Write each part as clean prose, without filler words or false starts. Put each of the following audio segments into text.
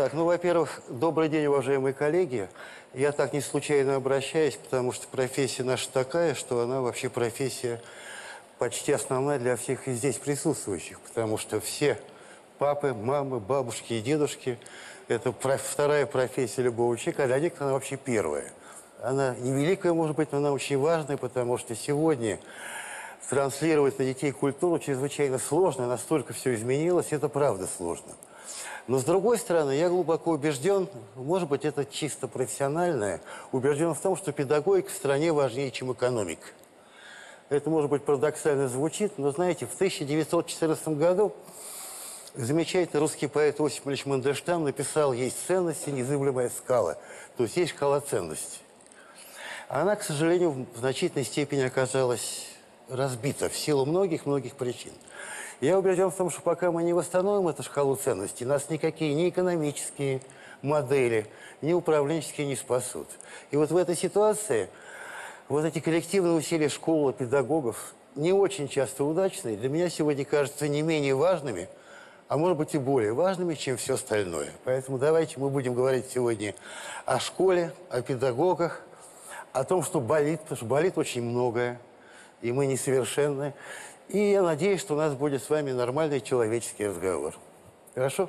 Так, ну, во-первых, добрый день, уважаемые коллеги. Я так не случайно обращаюсь, потому что профессия наша такая, что она вообще профессия почти основная для всех здесь присутствующих, потому что все папы, мамы, бабушки и дедушки – это вторая профессия любого человека, а для них она вообще первая. Она невеликая, может быть, но она очень важная, потому что сегодня транслировать на детей культуру чрезвычайно сложно, настолько все изменилось, это правда сложно. Но, с другой стороны, я глубоко убежден, может быть, это чисто профессиональное, убежден в том, что педагогика в стране важнее, чем экономика. Это, может быть, парадоксально звучит, но, знаете, в 1914 году замечательный русский поэт Осип Ильич Мандельштам написал «Есть ценности, незыблемая скала», то есть есть шкала ценностей. Она, к сожалению, в значительной степени оказалась разбита в силу многих-многих причин. Я убежден в том, что пока мы не восстановим эту шкалу ценностей, нас никакие ни экономические модели, ни управленческие не спасут. И вот в этой ситуации вот эти коллективные усилия школы, педагогов, не очень часто удачные, для меня сегодня кажутся не менее важными, а может быть и более важными, чем все остальное. Поэтому давайте мы будем говорить сегодня о школе, о педагогах, о том, что болит, потому что болит очень многое, и мы несовершенны. И я надеюсь, что у нас будет с вами нормальный человеческий разговор. Хорошо?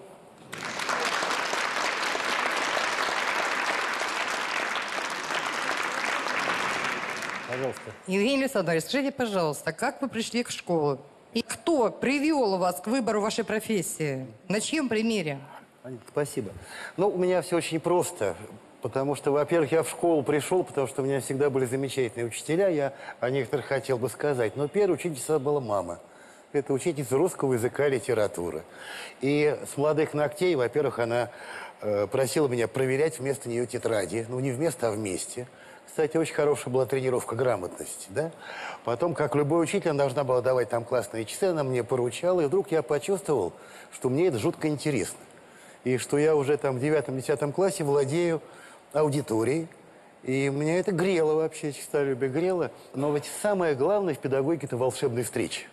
Пожалуйста. Евгений Александрович, скажите, пожалуйста, как вы пришли к школе? И кто привел вас к выбору вашей профессии? На чьем примере? Спасибо. Ну, у меня все очень просто. Потому что, во-первых, я в школу пришел, потому что у меня всегда были замечательные учителя, я о некоторых хотел бы сказать. Но первая учительница была мама. Это учительница русского языка и литературы. И с молодых ногтей, во-первых, она просила меня проверять вместо нее тетради. Ну, не вместо, а вместе. Кстати, очень хорошая была тренировка грамотности, да? Потом, как любой учитель, она должна была давать там классные часы, она мне поручала, и вдруг я почувствовал, что мне это жутко интересно. И что я уже там в 9-10 классе владею аудиторией. И меня это грело вообще, честолюбие грело. Но ведь самое главное в педагогике – это волшебные встречи.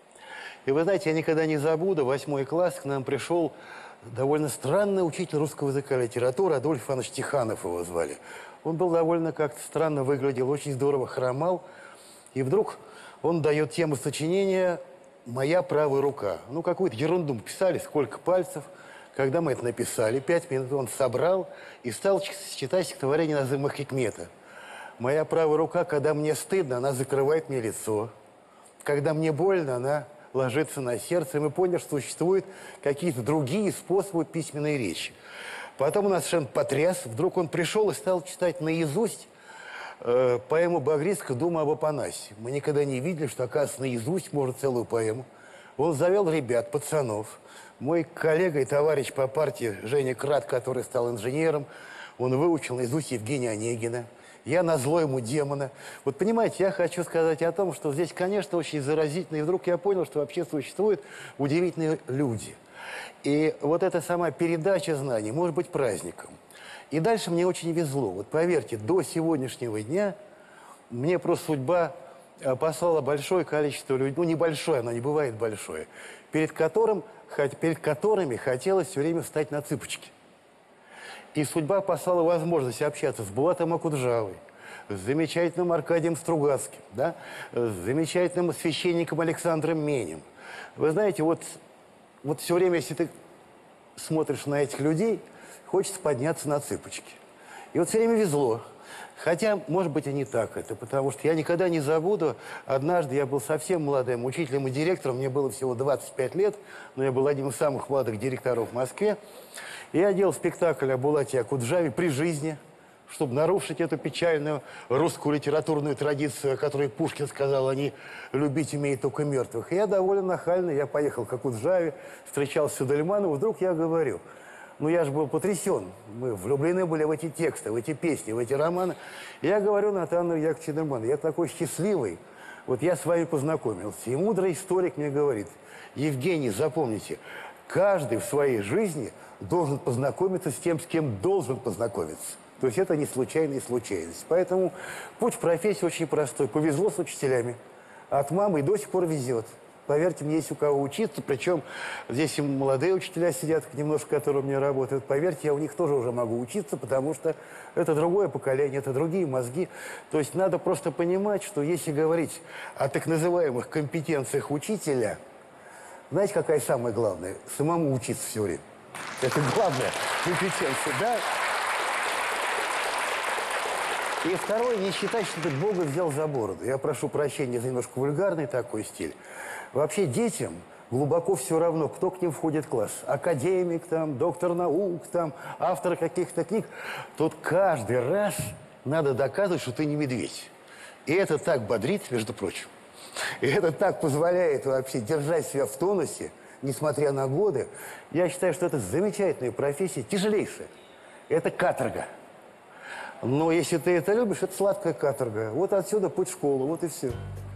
И вы знаете, я никогда не забуду, 8 класс к нам пришел довольно странный учитель русского языка и литературы, Адольф Иванович Тиханов его звали. Он был довольно как-то странно выглядел, очень здорово хромал. И вдруг он дает тему сочинения «Моя правая рука». Ну, какую-то ерунду писали, сколько пальцев. Когда мы это написали, 5 минут он собрал и стал читать стихотворение Назыма Хикмета. «Моя правая рука, когда мне стыдно, она закрывает мне лицо. Когда мне больно, она ложится на сердце». И мы поняли, что существуют какие-то другие способы письменной речи. Потом он нас совершенно потряс. Вдруг он пришел и стал читать наизусть поэму Багрицкого «Дума об Апанасии». Мы никогда не видели, что, оказывается, наизусть можно целую поэму. Он завел ребят, пацанов. Мой коллега и товарищ по партии Женя Крат, который стал инженером, он выучил наизусть Евгения Онегина. Я назло ему демона. Вот понимаете, я хочу сказать о том, что здесь, конечно, очень заразительно. И вдруг я понял, что вообще существуют удивительные люди. И вот эта сама передача знаний может быть праздником. И дальше мне очень везло. Вот поверьте, до сегодняшнего дня мне просто судьба послала большое количество людей, ну небольшое, оно не бывает большое, перед которыми хотелось все время встать на цыпочки. И судьба послала возможность общаться с Булатом Акуджавой, с замечательным Аркадием Стругацким, да, с замечательным священником Александром Менем. Вы знаете, вот все время, если ты смотришь на этих людей, хочется подняться на цыпочки. И вот все время везло. Хотя, может быть, и не так это, потому что я никогда не забуду, однажды я был совсем молодым учителем и директором, мне было всего 25 лет, но я был одним из самых молодых директоров в Москве. И я делал спектакль о Булате Акуджаве при жизни, чтобы нарушить эту печальную русскую литературную традицию, о которой Пушкин сказал, они любить умеют только мертвых. И я довольно нахально, я поехал к Акуджаве, встречался с Судельмановым, вдруг я говорю... Ну, я же был потрясен. Мы влюблены были в эти тексты, в эти песни, в эти романы. Я говорю Натану Яковлевичу Судельманову, я такой счастливый. Вот я с вами познакомился. И мудрый историк мне говорит, Евгений, запомните, каждый в своей жизни должен познакомиться с тем, с кем должен познакомиться. То есть это не случайная случайность. Поэтому путь в профессии очень простой. Повезло с учителями. От мамы и до сих пор везет. Поверьте мне, есть у кого учиться. Причем здесь и молодые учителя сидят, немножко, которые у меня работают. Поверьте, я у них тоже уже могу учиться, потому что это другое поколение, это другие мозги. То есть надо просто понимать, что если говорить о так называемых компетенциях учителя, знаете, какая самая главная? Самому учиться все время. Это главная компетенция, да? И второе, не считать, что ты Бога взял за бороду. Я прошу прощения за немножко вульгарный такой стиль. Вообще детям глубоко все равно, кто к ним входит в класс. Академик, там, доктор наук, там, автор каких-то книг. Тут каждый раз надо доказывать, что ты не медведь. И это так бодрит, между прочим. И это так позволяет вообще держать себя в тонусе, несмотря на годы. Я считаю, что это замечательная профессия, тяжелейшая. Это каторга. Но если ты это любишь, это сладкая каторга. Вот отсюда путь в школу, вот и все.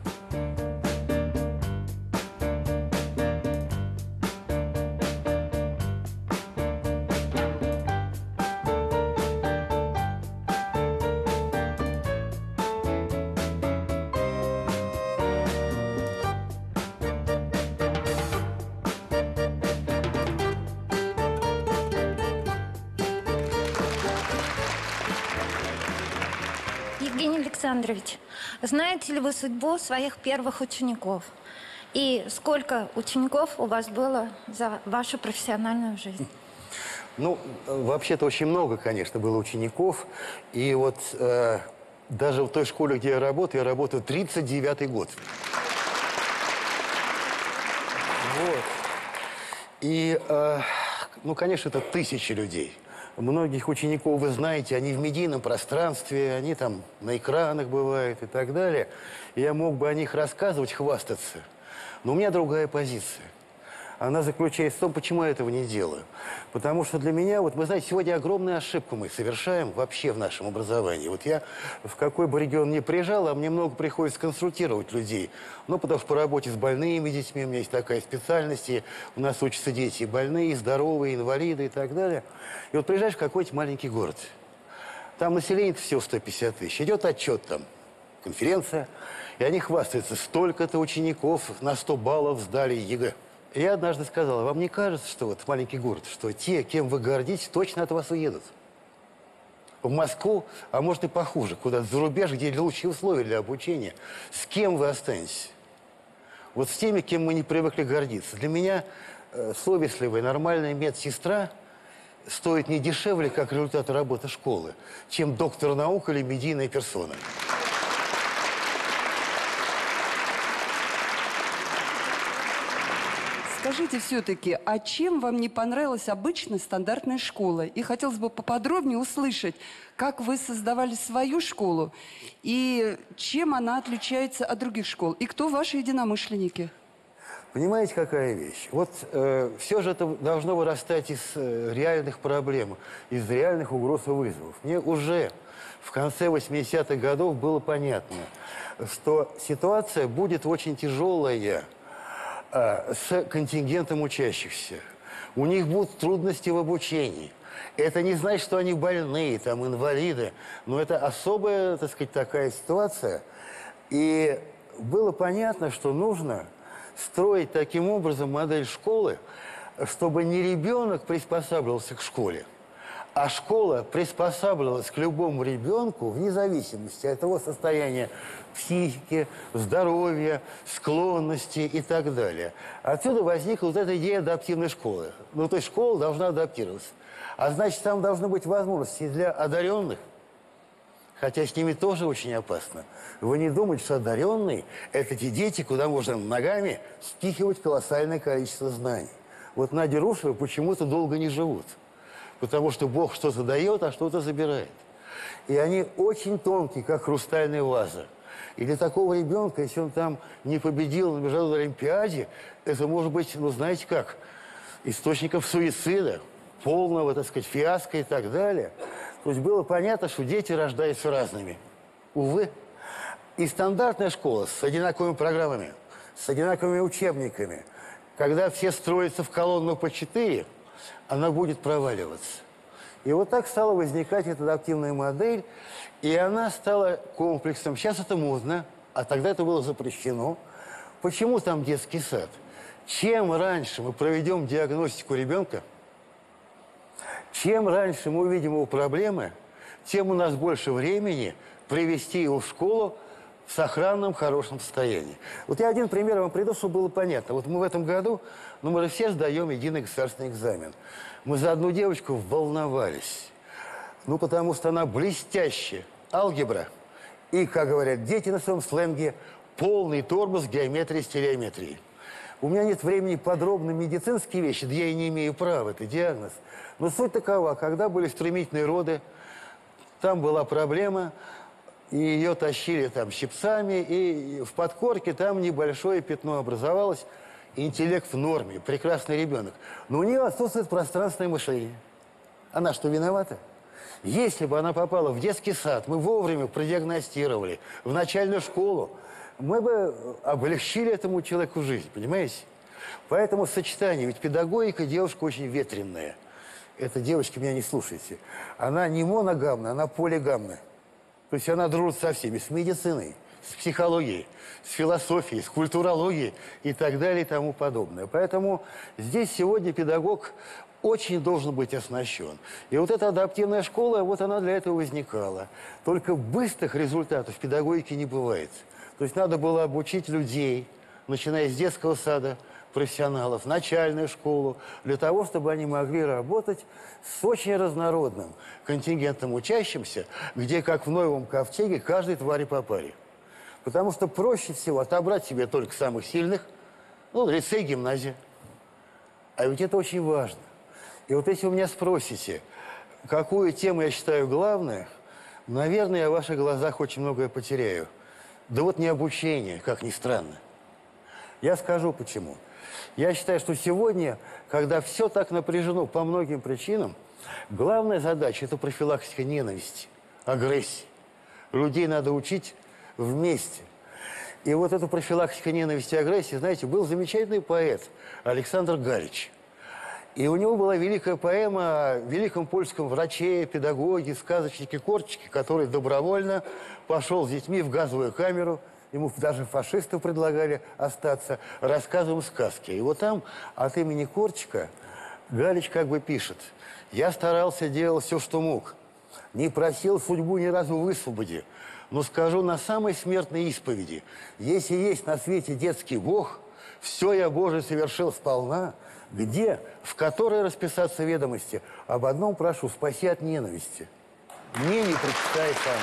Евгений Александрович, знаете ли вы судьбу своих первых учеников? И сколько учеников у вас было за вашу профессиональную жизнь? Ну, вообще-то очень много, конечно, было учеников. И вот даже в той школе, где я работаю 39-й год. Вот. И, ну, конечно, это тысячи людей. Многих учеников, вы знаете, они в медийном пространстве, они там на экранах бывают и так далее. И я мог бы о них рассказывать, хвастаться. Но у меня другая позиция. Она заключается в том, почему я этого не делаю. Потому что для меня, вот вы знаете, сегодня огромную ошибку мы совершаем вообще в нашем образовании. Вот я в какой бы регион ни приезжал, а мне много приходится консультировать людей. Ну, потому что по работе с больными детьми, у меня есть такая специальность, и у нас учатся дети и больные, и здоровые, и инвалиды и так далее. И вот приезжаешь в какой-то маленький город. Там население всего 150 тысяч. Идет отчет там, конференция, и они хвастаются, столько-то учеников на 100 баллов сдали ЕГЭ. Я однажды сказал, вам не кажется, что вот маленький город, что те, кем вы гордитесь, точно от вас уедут? В Москву, а может и похуже, куда-то за рубеж, где лучшие условия для обучения. С кем вы останетесь? Вот с теми, кем мы не привыкли гордиться. Для меня совестливая, нормальная медсестра стоит не дешевле, как результат работы школы, чем доктор наук или медийная персона. Скажите все-таки, а чем вам не понравилась обычная стандартная школа? И хотелось бы поподробнее услышать, как вы создавали свою школу и чем она отличается от других школ, и кто ваши единомышленники? Понимаете, какая вещь? Вот все же это должно вырастать из реальных проблем, из реальных угроз и вызовов. Мне уже в конце 80-х годов было понятно, что ситуация будет очень тяжелая с контингентом учащихся. У них будут трудности в обучении. Это не значит, что они больные, там, инвалиды, но это особая, так сказать, такая ситуация. И было понятно, что нужно строить таким образом модель школы, чтобы не ребенок приспосабливался к школе, а школа приспосабливалась к любому ребенку вне зависимости от его состояния психики, здоровья, склонности и так далее. Отсюда возникла вот эта идея адаптивной школы. Ну, то есть школа должна адаптироваться. А значит, там должны быть возможности для одаренных, хотя с ними тоже очень опасно. Вы не думаете, что одаренные – это те дети, куда можно ногами спихивать колоссальное количество знаний. Вот Надя Рушева почему-то долго не живут. Потому что Бог что-то дает, а что-то забирает. И они очень тонкие, как хрустальная ваза. И для такого ребенка, если он там не победил на международной олимпиаде, это может быть, ну, знаете как, источником суицида, полного, так сказать, фиаско и так далее. То есть было понятно, что дети рождаются разными. Увы. И стандартная школа с одинаковыми программами, с одинаковыми учебниками, когда все строятся в колонну по 4, она будет проваливаться. И вот так стала возникать эта адаптивная модель, и она стала комплексом. Сейчас это модно, а тогда это было запрещено. Почему там детский сад? Чем раньше мы проведем диагностику ребенка, чем раньше мы увидим его проблемы, тем у нас больше времени привести его в школу в сохранном, хорошем состоянии. Вот я один пример вам приведу, чтобы было понятно. Вот мы в этом году, мы же все сдаем единый государственный экзамен. Мы за одну девочку волновались. Потому что она блестящая. Алгебра. И, как говорят дети на своем сленге, полный тормоз геометрии, стереометрии. У меня нет времени подробно медицинские вещи, да я и не имею права, это диагноз. Но суть такова, когда были стремительные роды, там была проблема, и ее тащили там щипцами, и в подкорке там небольшое пятно образовалось. Интеллект в норме, прекрасный ребенок. Но у нее отсутствует пространственное мышление. Она что, виновата? Если бы она попала в детский сад, мы вовремя продиагностировали, в начальную школу, мы бы облегчили этому человеку жизнь, понимаете? Поэтому сочетание, ведь педагогика девушка очень ветреная. Это, девочки, меня не слушайте. Она не моногамная, она полигамная. То есть она дружит со всеми, с медициной, с психологией, с философией, с культурологией и так далее и тому подобное. Поэтому здесь сегодня педагог очень должен быть оснащен. И вот эта адаптивная школа, вот она для этого возникала. Только быстрых результатов в педагогике не бывает. То есть надо было обучить людей, начиная с детского сада, профессионалов, начальную школу, для того, чтобы они могли работать с очень разнородным контингентом учащимся, где, как в Ноевом ковчеге, каждой твари по паре. Потому что проще всего отобрать себе только самых сильных, лицей, гимназия. А ведь это очень важно. И вот если вы меня спросите, какую тему я считаю главной, наверное, я в ваших глазах очень многое потеряю. Да вот не обучение, как ни странно. Я скажу почему. Я считаю, что сегодня, когда все так напряжено по многим причинам, главная задача – это профилактика ненависти, агрессии. Людей надо учить вместе. И вот эту профилактику ненависти и агрессии, знаете, был замечательный поэт Александр Галич. И у него была великая поэма о великом польском враче, педагоге, сказочнике-кортчике, который добровольно пошел с детьми в газовую камеру. Ему даже фашисты предлагали остаться, рассказываем сказки. И вот там от имени Корчика Галич как бы пишет: «Я старался, делал все, что мог. Не просил судьбу ни разу высвободи. Но скажу на самой смертной исповеди: если есть на свете детский Бог, все я, Боже, совершил сполна. Где, в которой расписаться ведомости? Об одном прошу: спаси от ненависти. Мне не прочитай сам».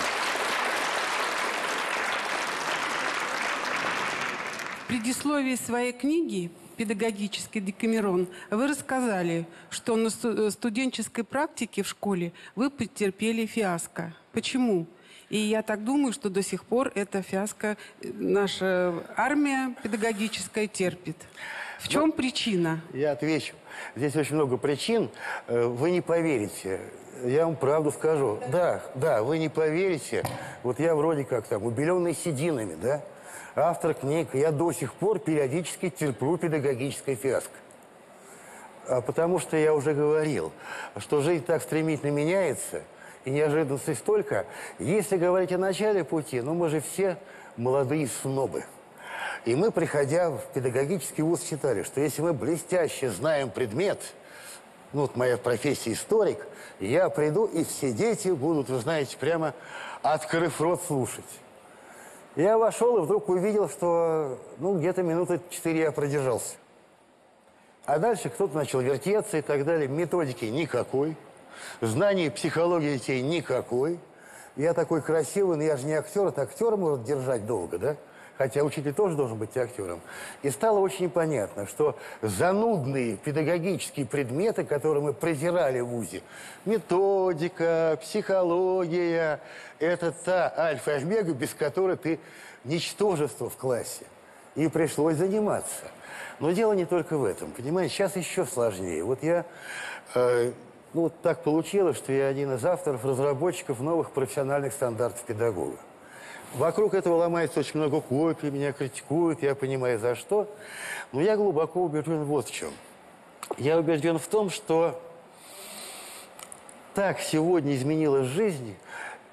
В предисловии своей книги «Педагогический Декамерон» вы рассказали, что на студенческой практике в школе вы потерпели фиаско. Почему? И я так думаю, что до сих пор это фиаско наша армия педагогическая терпит. В чем причина? Я отвечу. Здесь очень много причин. Вы не поверите. Я вам правду скажу. Да, вы не поверите. Вот я вроде как там, убеленный сединами, да? Автор книг. Я до сих пор периодически терплю педагогическое фиаско. Потому что я уже говорил, что жизнь так стремительно меняется, и неожиданностей столько. Если говорить о начале пути, мы же все молодые снобы. И мы, приходя в педагогический вуз, считали, что если мы блестяще знаем предмет, вот моя профессия историк, я приду, и все дети будут, вы знаете, прямо открыв рот слушать. Я вошел и вдруг увидел, что где-то минуты 4 я продержался. А дальше кто-то начал вертеться и так далее. Методики никакой. Знаний психологии детей никакой. Я такой красивый, но я же не актер. Это актер может держать долго, да? Хотя учитель тоже должен быть актером. И стало очень понятно, что занудные педагогические предметы, которые мы презирали в вузе, методика, психология, это та альфа и омега, без которой ты ничтожество в классе. И пришлось заниматься. Но дело не только в этом, понимаете, сейчас еще сложнее. Вот я, вот так получилось, что я один из авторов, разработчиков новых профессиональных стандартов педагога. Вокруг этого ломается очень много копий, меня критикуют, я понимаю, за что. Но я глубоко убежден вот в чем. Я убежден в том, что так сегодня изменилась жизнь,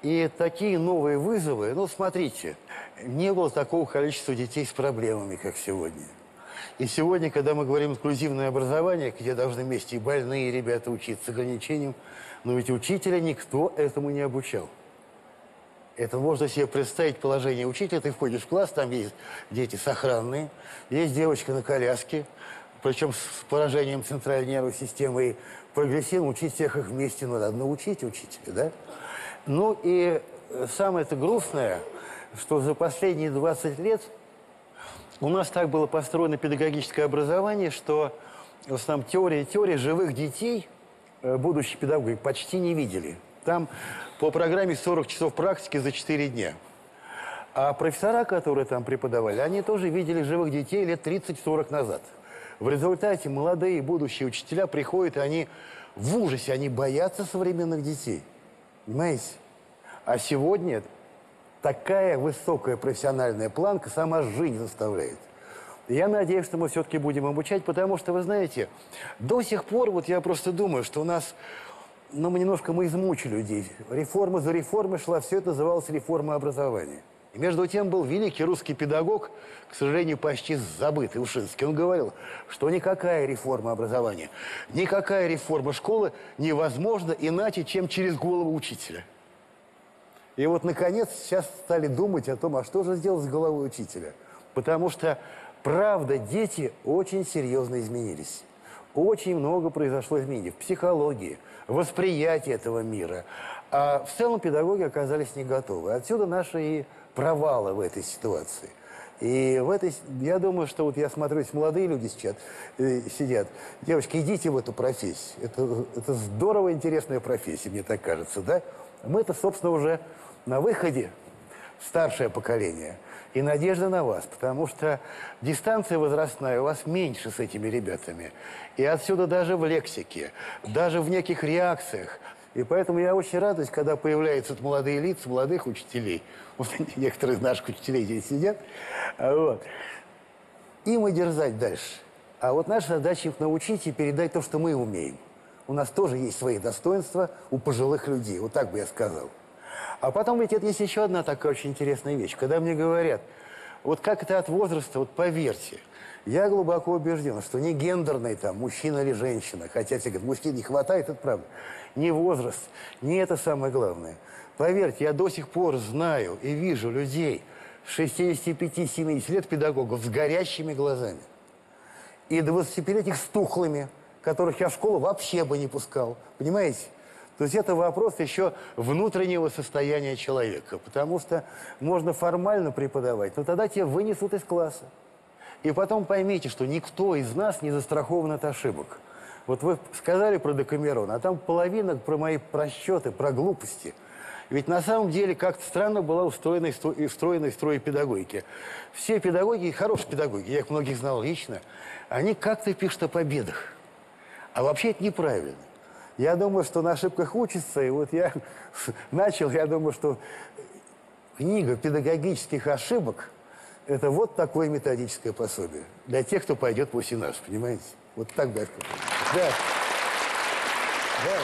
И такие новые вызовы, ну, смотрите, не было такого количества детей с проблемами, как сегодня. И сегодня, когда мы говорим инклюзивное образование, где должны вместе и больные ребята учиться с ограничением, но ведь учителя никто этому не обучал. Это можно себе представить положение учителя. Ты входишь в класс, там есть дети сохранные, есть девочка на коляске, причем с поражением центральной нервной системы и прогрессивно учить всех их вместе. Надо научить учителя, да? Ну и самое-то грустное, что за последние 20 лет у нас так было построено педагогическое образование, что в основном теория живых детей будущие педагоги почти не видели. Там по программе 40 часов практики за 4 дня. А профессора, которые там преподавали, они тоже видели живых детей лет 30-40 назад. В результате молодые будущие учителя приходят, и они в ужасе, они боятся современных детей. Понимаете? А сегодня такая высокая профессиональная планка, сама жизнь заставляет. Я надеюсь, что мы все-таки будем обучать, потому что, вы знаете, до сих пор, вот я просто думаю, что у нас, ну, мы немножко измучили людей. Реформа за реформой шла, все это называлось реформа образования. И между тем был великий русский педагог, к сожалению, почти забытый, Ушинский. Он говорил, что никакая реформа образования, никакая реформа школы невозможна иначе, чем через голову учителя. И вот, наконец, сейчас стали думать о том, а что же сделать с головой учителя. Потому что, правда, дети очень серьезно изменились. Очень много произошло изменений в психологии, в восприятии этого мира. А в целом педагоги оказались не готовы. Отсюда наши и провалы в этой ситуации. И я думаю, что вот я смотрю, здесь молодые люди сейчас сидят. Девочки, идите в эту профессию. Это здорово интересная профессия, мне так кажется, да? Мы-то, собственно, уже на выходе, старшее поколение. И надежда на вас, потому что дистанция возрастная у вас меньше с этими ребятами. И отсюда даже в лексике, даже в неких реакциях. И поэтому я очень радуюсь, когда появляются молодые лица, молодых учителей. Вот некоторые из наших учителей здесь сидят. Вот. Им и дерзать дальше. А вот наша задача их научить и передать то, что мы умеем. У нас тоже есть свои достоинства у пожилых людей. Вот так бы я сказал. А потом ведь это есть еще одна такая очень интересная вещь. Когда мне говорят, вот как это от возраста, вот поверьте, я глубоко убежден, что не гендерный там, мужчина или женщина, хотя все говорят, мужчин не хватает, это правда, не возраст, не это самое главное. Поверьте, я до сих пор знаю и вижу людей 65-70 лет педагогов с горящими глазами. И 25-летних с тухлыми, которых я в школу вообще бы не пускал. Понимаете? То есть это вопрос еще внутреннего состояния человека. Потому что можно формально преподавать, но тогда тебя вынесут из класса. И потом поймите, что никто из нас не застрахован от ошибок. Вот вы сказали про Декамерон, а там половина про мои просчеты, про глупости. Ведь на самом деле как-то странно была устроена строй педагогики. Все педагоги, хорошие педагоги, я их многих знал лично, они как-то пишут о победах. А вообще это неправильно. Я думаю, что на ошибках учатся, и вот я я думаю, что книга педагогических ошибок – это вот такое методическое пособие для тех, кто пойдет после нас, понимаете? Вот так бы я сказал. Да. Да.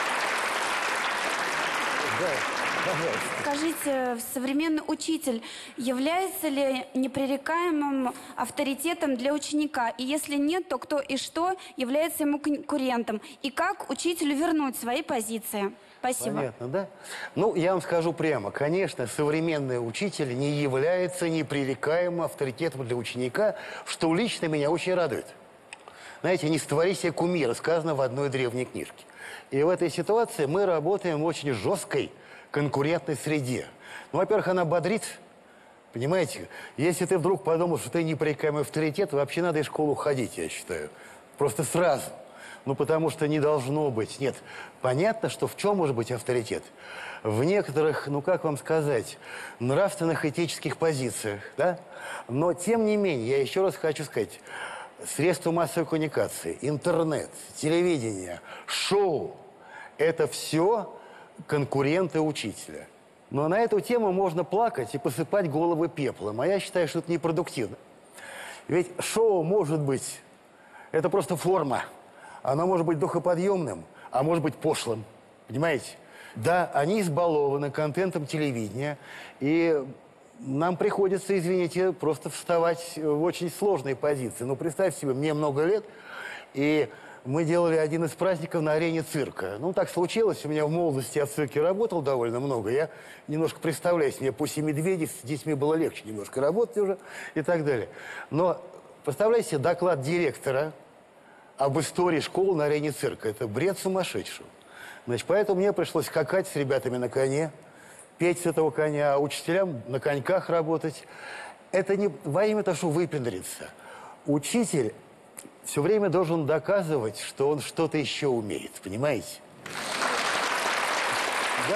Да. Пожалуйста. Скажите, современный учитель является ли непререкаемым авторитетом для ученика? И если нет, то кто и что является ему конкурентом? И как учителю вернуть свои позиции? Спасибо. Понятно, да? Ну, я вам скажу прямо. Конечно, современный учитель не является непререкаемым авторитетом для ученика, что лично меня очень радует. Знаете, не створи себе кумира, сказано в одной древней книжке. И в этой ситуации мы работаем в очень жесткой конкурентной среде. Ну, во-первых, она бодрит, понимаете? Если ты вдруг подумал, что ты непререкаемый авторитет, вообще надо из школы уходить, я считаю. Просто сразу. Ну, потому что не должно быть. Нет, понятно, что в чем может быть авторитет? В некоторых, ну, как вам сказать, нравственных, этических позициях, да? Но, тем не менее, я еще раз хочу сказать, средства массовой коммуникации, интернет, телевидение, шоу – это все конкуренты учителя. Но на эту тему можно плакать и посыпать головы пеплом. А я считаю, что это непродуктивно. Ведь шоу может быть, это просто форма. Оно может быть духоподъемным, а может быть пошлым. Понимаете? Да, они избалованы контентом телевидения, и нам приходится, извините, просто вставать в очень сложные позиции. Ну, представь себе, мне много лет, и мы делали один из праздников на арене цирка. Ну, так случилось, у меня в молодости я в цирке работал довольно много. Я немножко представляюсь, мне после «Медведей» с детьми было легче немножко работать уже и так далее. Но представляете, доклад директора об истории школы на арене цирка. Это бред сумасшедшего. Значит, поэтому мне пришлось скакать с ребятами на коне, петь с этого коня, а учителям на коньках работать. Это не во имя того, что выпендриться. Учитель все время должен доказывать, что он что-то еще умеет, понимаете? Да.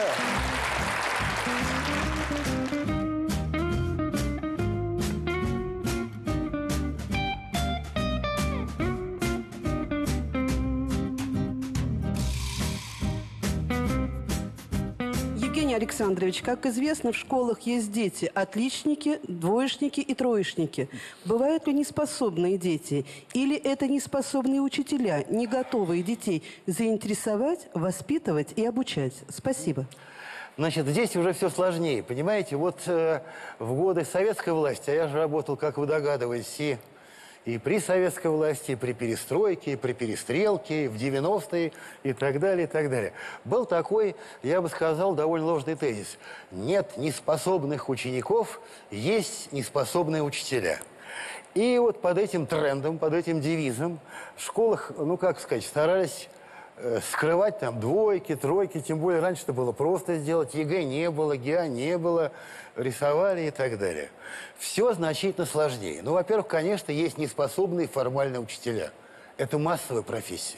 Евгений Александрович, как известно, в школах есть дети – отличники, двоечники и троечники. Бывают ли неспособные дети? Или это неспособные учителя, не готовые детей заинтересовать, воспитывать и обучать? Спасибо. Значит, здесь уже все сложнее, понимаете? Вот в годы советской власти, а я же работал, как вы догадываетесь, и при советской власти, и при перестройке, и при перестрелке, и в 90-е, и так далее, и так далее. Был такой, я бы сказал, довольно ложный тезис. Нет неспособных учеников, есть неспособные учителя. И вот под этим трендом, под этим девизом в школах, ну, как сказать, старались скрывать там двойки, тройки, тем более раньше это было просто сделать, ЕГЭ не было, ГИА не было, рисовали и так далее. Все значительно сложнее. Ну, во-первых, конечно, есть неспособные формальные учителя. Это массовая профессия.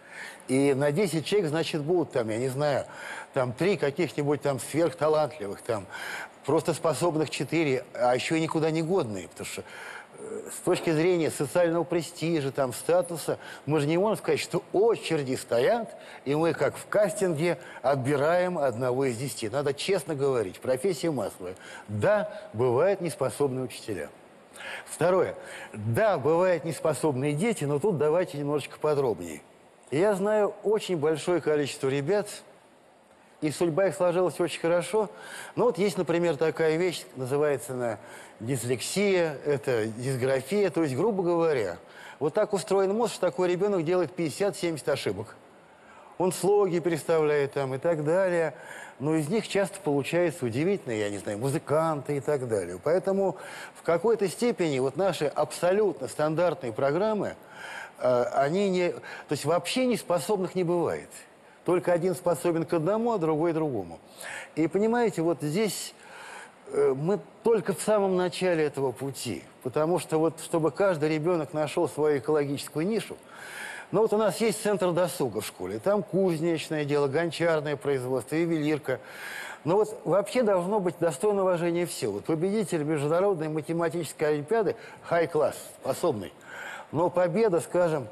И на 10 человек, значит, будут там, я не знаю, там 3 каких-нибудь там сверхталантливых, там просто способных 4, а еще и никуда не годные, потому что с точки зрения социального престижа, там, статуса, мы же не можем сказать, что очереди стоят, и мы, как в кастинге, отбираем одного из 10. Надо честно говорить, профессия массовая. Да, бывают неспособные учителя. Второе. Да, бывают неспособные дети, но тут давайте немножечко подробнее. Я знаю очень большое количество ребят, и судьба их сложилась очень хорошо. Ну вот есть, например, такая вещь, называется она дислексия, это дисграфия. То есть, грубо говоря, вот так устроен мозг, что такой ребенок делает 50-70 ошибок. Он слоги переставляет там и так далее. Но из них часто получаются удивительные, я не знаю, музыканты и так далее. Поэтому в какой-то степени вот наши абсолютно стандартные программы, они не... То есть вообще неспособных не бывает. Только один способен к одному, а другой другому. И понимаете, вот здесь мы только в самом начале этого пути. Потому что вот, чтобы каждый ребенок нашел свою экологическую нишу, ну вот у нас есть центр досуга в школе. Там кузнечное дело, гончарное производство, ювелирка. Но вот вообще должно быть достойно уважения все. Вот победитель международной математической олимпиады хай-класс, способный. Но победа, скажем,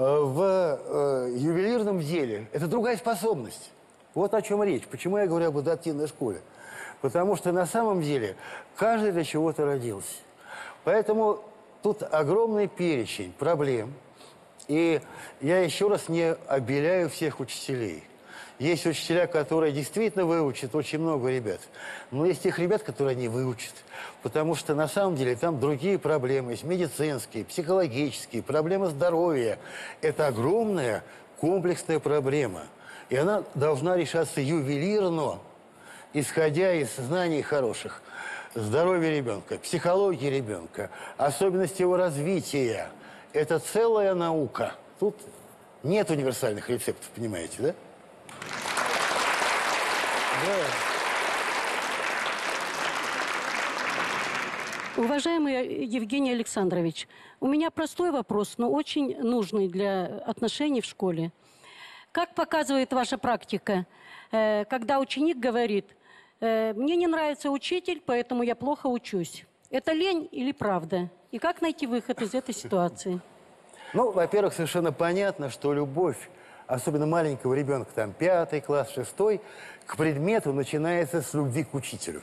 в ювелирном деле – это другая способность. Вот о чем речь. Почему я говорю об адаптивной школе? Потому что на самом деле каждый для чего-то родился. Поэтому тут огромный перечень проблем. И я еще раз не обеляю всех учителей. Есть учителя, которые действительно выучат очень много ребят. Но есть тех ребят, которые не выучат. Потому что на самом деле там другие проблемы есть. Медицинские, психологические, проблемы здоровья. Это огромная комплексная проблема. И она должна решаться ювелирно, исходя из знаний хороших. Здоровья ребенка, психологии ребенка, особенности его развития. Это целая наука. Тут нет универсальных рецептов, понимаете, да? Уважаемый Евгений Александрович, у меня простой вопрос, но очень нужный для отношений в школе. Как показывает ваша практика, когда ученик говорит: «Мне не нравится учитель, поэтому я плохо учусь». Это лень или правда? И как найти выход из этой ситуации? Ну, во-первых, совершенно понятно, что любовь, особенно маленького ребенка, там, 5 класс, 6, к предмету начинается с любви к учителю.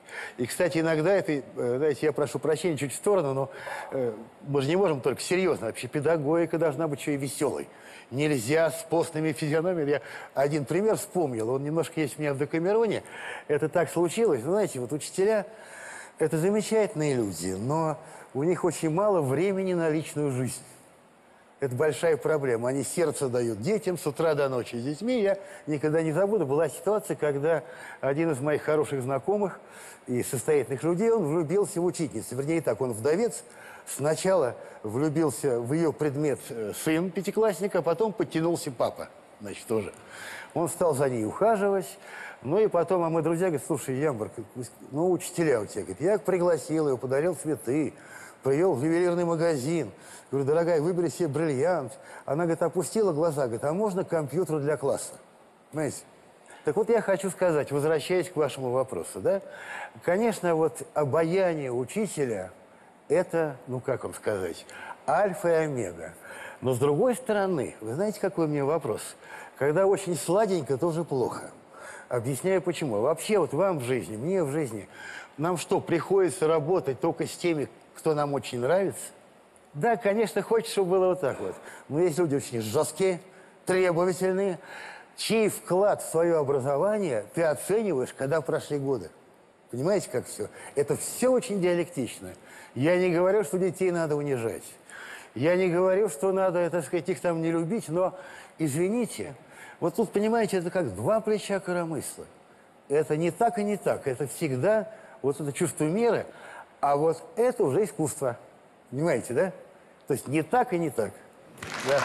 И, кстати, иногда это, знаете, я прошу прощения чуть в сторону, но мы же не можем только серьезно. Вообще педагогика должна быть еще и веселой. Нельзя с постными физиономиями. Я один пример вспомнил, он немножко есть у меня в Декамероне. Это так случилось. Знаете, вот учителя – это замечательные люди, но у них очень мало времени на личную жизнь. Это большая проблема. Они сердце дают детям с утра до ночи с детьми. Я никогда не забуду, была ситуация, когда один из моих хороших знакомых и состоятельных людей, он влюбился в учительницу. Вернее так, он вдовец. Сначала влюбился в ее предмет сын пятиклассника, а потом подтянулся папа, значит, тоже. Он стал за ней ухаживать. Ну и потом, а мы друзья, говорят, слушай, Ямбарк, ну учителя у тебя, говорит, я пригласил его, подарил цветы, привел в ювелирный магазин. Говорю, дорогая, выбери себе бриллиант. Она, говорит, опустила глаза, говорит, а можно компьютер для класса? Понимаете? Так вот я хочу сказать, возвращаясь к вашему вопросу, да? Конечно, вот обаяние учителя – это, ну как вам сказать, альфа и омега. Но с другой стороны, вы знаете, какой у меня вопрос? Когда очень сладенько, тоже плохо. Объясняю почему. Вообще вот вам в жизни, мне в жизни, нам что, приходится работать только с теми, кто нам очень нравится? Да, конечно, хочется, чтобы было вот так вот. Но есть люди очень жесткие, требовательные, чей вклад в свое образование ты оцениваешь, когда прошли годы. Понимаете, как все? Это все очень диалектично. Я не говорю, что детей надо унижать. Я не говорю, что надо, так сказать, их там не любить, но, извините, вот тут, понимаете, это как два плеча коромысла. Это не так и не так. Это всегда вот это чувство меры, а вот это уже искусство. Понимаете, да? То есть не так и не так. Да.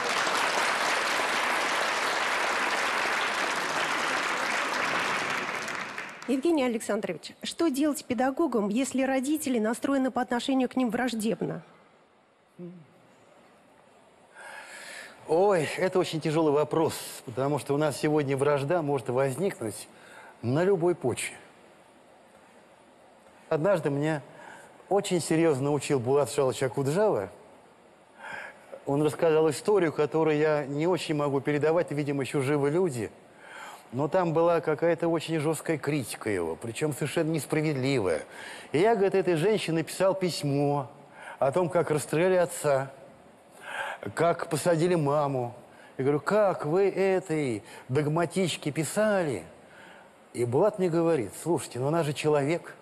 Евгений Александрович, что делать педагогам, если родители настроены по отношению к ним враждебно? Ой, это очень тяжелый вопрос, потому что у нас сегодня вражда может возникнуть на любой почве. Однажды меня очень серьезно научил Булат Шалыч Акуджава. Он рассказал историю, которую я не очень могу передавать, видимо, еще живы люди. Но там была какая-то очень жесткая критика его, причем совершенно несправедливая. И я, говорит, этой женщине написал письмо о том, как расстреляли отца, как посадили маму. Я говорю, как вы этой догматичке писали? И Булат мне говорит, слушайте, ну она же человек.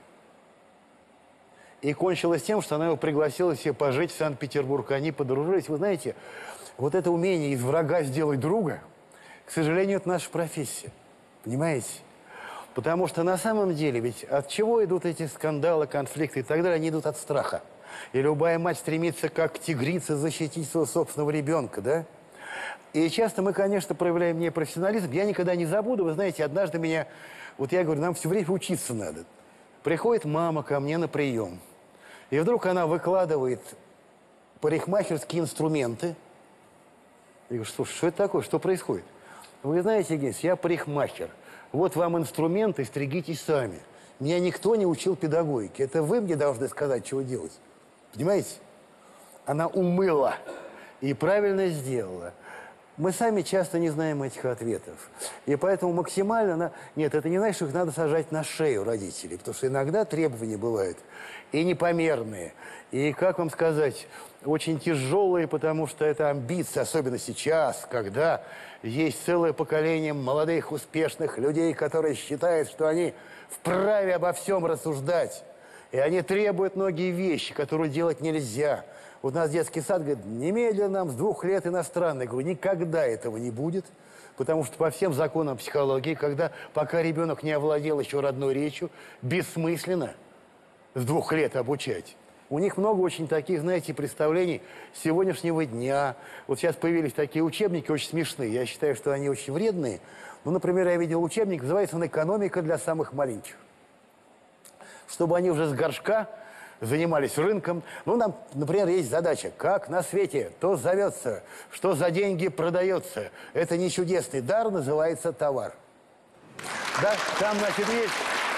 И кончилось тем, что она его пригласила себе пожить в Санкт-Петербург. Они подружились. Вы знаете, вот это умение из врага сделать друга, к сожалению, это наша профессия. Понимаете? Потому что на самом деле, ведь от чего идут эти скандалы, конфликты и так далее? Они идут от страха. И любая мать стремится, как тигрица, защитить своего собственного ребенка, да? И часто мы, конечно, проявляем непрофессионализм. Я никогда не забуду, вы знаете, однажды меня... Вот я говорю, нам все время учиться надо. Приходит мама ко мне на прием. И вдруг она выкладывает парикмахерские инструменты. Я говорю, слушай, что это такое, что происходит? Вы знаете, Евгений, я парикмахер. Вот вам инструменты, стригитесь сами. Меня никто не учил педагогике. Это вы мне должны сказать, чего делать. Понимаете? Она умыла и правильно сделала. Мы сами часто не знаем этих ответов. И поэтому максимально... Нет, это не значит, что их надо сажать на шею родителей. Потому что иногда требования бывают и непомерные. И, как вам сказать, очень тяжелые, потому что это амбиции, особенно сейчас, когда есть целое поколение молодых, успешных людей, которые считают, что они вправе обо всем рассуждать. И они требуют многие вещи, которые делать нельзя. Вот у нас детский сад говорит, немедленно нам с 2 лет иностранный. Я говорю, никогда этого не будет, потому что по всем законам психологии, пока ребенок не овладел еще родной речью, бессмысленно с 2 лет обучать. У них много очень таких, знаете, представлений сегодняшнего дня. Вот сейчас появились такие учебники очень смешные. Я считаю, что они очень вредные. Ну, например, я видел учебник, называется он «Экономика для самых маленьких». Чтобы они уже с горшка занимались рынком. Ну, нам, например, есть задача, как на свете то зовется, что за деньги продается. Это не чудесный дар, называется товар. Да, там, значит, есть...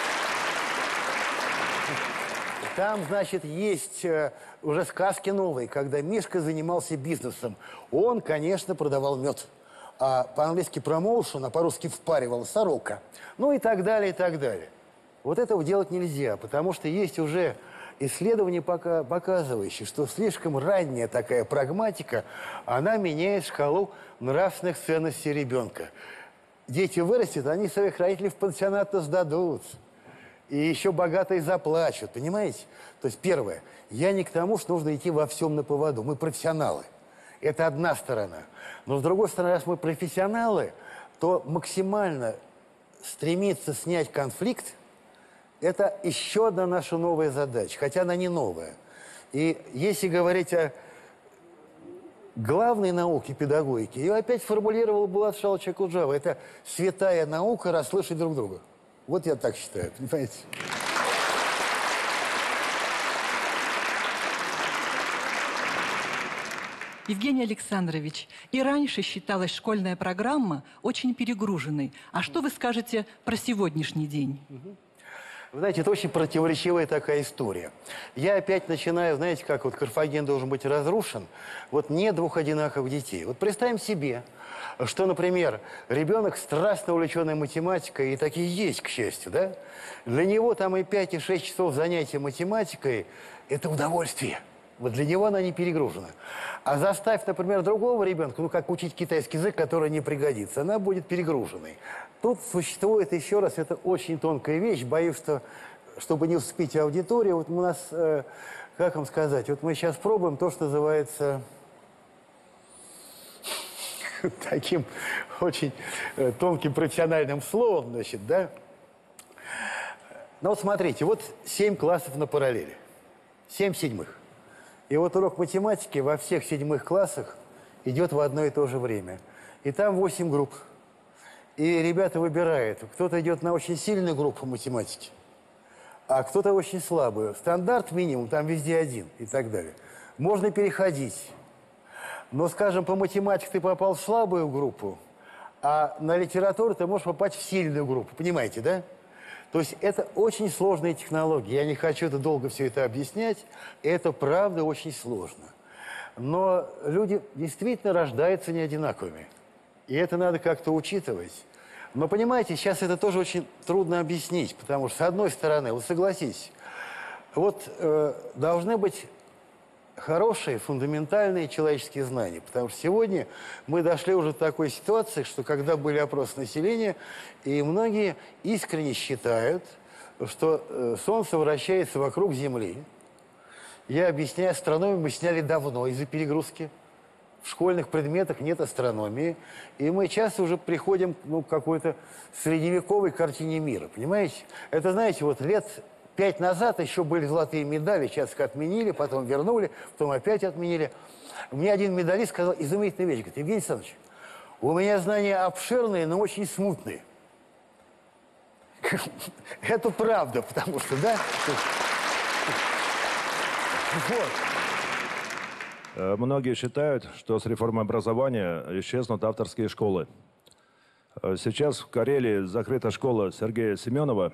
Там, значит, есть уже сказки новые, когда Мишка занимался бизнесом. Он, конечно, продавал мед. А по-английски промоушен, а по-русски впаривал сорока. Ну и так далее, и так далее. Вот этого делать нельзя, потому что есть уже исследования, показывающие, что слишком ранняя такая прагматика, она меняет шкалу нравственных ценностей ребенка. Дети вырастут, они своих родителей в пансионат-то сдадут. И еще богатые заплачут, понимаете? То есть первое, я не к тому, что нужно идти во всем на поводу. Мы профессионалы. Это одна сторона. Но с другой стороны, раз мы профессионалы, то максимально стремиться снять конфликт – это еще одна наша новая задача, хотя она не новая. И если говорить о главной науке педагогики, ее опять формулировал Булат Шалович Акуджава. Это святая наука расслышать друг друга. Вот я так считаю, понимаете? Евгений Александрович, и раньше считалась школьная программа очень перегруженной. А что вы скажете про сегодняшний день? Вы знаете, это очень противоречивая такая история. Я опять начинаю, знаете, как вот Карфаген должен быть разрушен. Вот нет двух одинаковых детей. Вот представим себе, что, например, ребенок страстно увлеченный математикой, и такие есть, к счастью, да? Для него там и 5, и 6 часов занятия математикой – это удовольствие. Вот для него она не перегружена. А заставь, например, другого ребенка, ну, как учить китайский язык, который не пригодится, она будет перегруженной. Тут существует, еще раз, это очень тонкая вещь. Боюсь, что, чтобы не уступить аудитории, вот у нас, как вам сказать, вот мы сейчас пробуем то, что называется таким очень тонким профессиональным словом, значит, да. Ну вот смотрите, вот 7 классов на параллели, 7 седьмых. И вот урок математики во всех 7 классах идет в одно и то же время. И там 8 групп. И ребята выбирают. Кто-то идет на очень сильную группу математики, а кто-то очень слабую. Стандарт минимум, там везде 1 и так далее. Можно переходить. Но, скажем, по математике ты попал в слабую группу, а на литературу ты можешь попасть в сильную группу. Понимаете, да? То есть это очень сложные технологии. Я не хочу долго все это объяснять. Это, правда, очень сложно. Но люди действительно рождаются не одинаковыми. И это надо как-то учитывать. Но, понимаете, сейчас это тоже очень трудно объяснить. Потому что, с одной стороны, вот согласитесь, вот должны быть хорошие, фундаментальные человеческие знания. Потому что сегодня мы дошли уже до такой ситуации, что когда были опросы населения, и многие искренне считают, что Солнце вращается вокруг Земли. Я объясняю, астрономию мы сняли давно из-за перегрузки. В школьных предметах нет астрономии. И мы часто уже приходим к какой-то средневековой картине мира. Понимаете? Это, знаете, вот лет 5 назад еще были золотые медали, сейчас их отменили, потом вернули, потом опять отменили. Мне один медалист сказал изумительную вещь. Говорит: Евгений Александрович, у меня знания обширные, но очень смутные. Это правда, потому что, да? Многие считают, что с реформой образования исчезнут авторские школы. Сейчас в Карелии закрыта школа Сергея Семенова.